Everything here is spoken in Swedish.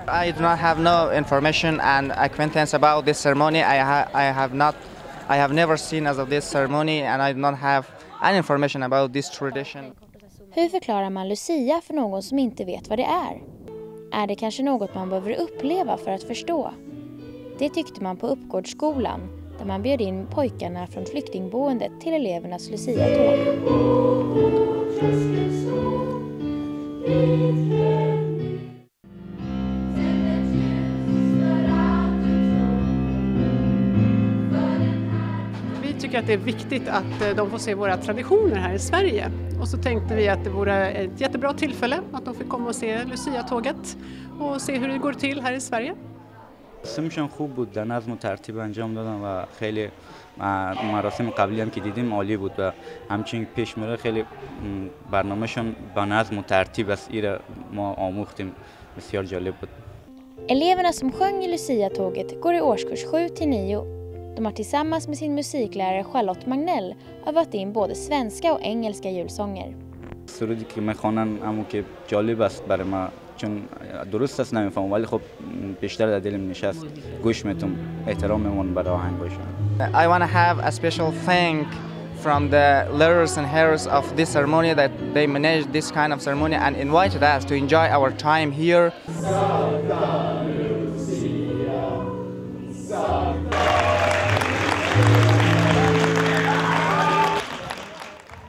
I do not have no information and acquaintance about this ceremony. I have never seen as of this ceremony and I do not have any information about this tradition. Hur förklarar man Lucia för någon som inte vet vad det är? Är det kanske något man behöver uppleva för att förstå? Det tyckte man på Uppgårdsskolan, där man bjöd in pojkarna från flyktingboendet till elevernas Lucia-tåg. Vi tycker att det är viktigt att de får se våra traditioner här i Sverige. Och så tänkte vi att det vore ett jättebra tillfälle att de fick komma och se Lucia-tåget och se hur det går till här i Sverige. سمشون خوب بود در نظم و ترتیب انجام دادن و خیلی مراسم قبلی هم که دیدیم عالی بود و همچنین پیش میره خیلی برنامه‌شون با نظم و ترتیب است ایره ما آموختیم بسیار جالب بود. Eleverna som sjöng i Lucia-tåget går i årskurs 7-9. De har tillsammans med sin musiklärare Charlotte Magnell övat in både svenska och engelska julsånger. سرودی که میخوانن اما که جالب است برای ما چون درست است نمیفهمم ولی خب بیشتر در دلم نشست گوش میتونم احتراممون برای آهنگاشون. I want to have a special thank from the leaders and heroes of this ceremony that they managed this kind of ceremony and invited us to enjoy our time here.